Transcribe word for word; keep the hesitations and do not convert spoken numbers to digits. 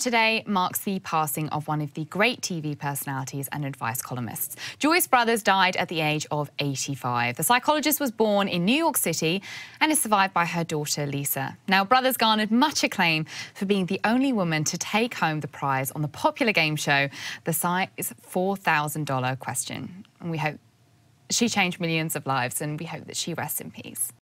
today marks the passing of one of the great T V personalities and advice columnists. Joyce Brothers died at the age of eighty-five. The Psychologist was born in New York City and is survived by her daughter, Lisa. Now, Brothers garnered much acclaim for being the only woman to take home the prize on the popular game show, The Size four thousand dollar Question. And we hope she changed millions of lives, and we hope that she rests in peace.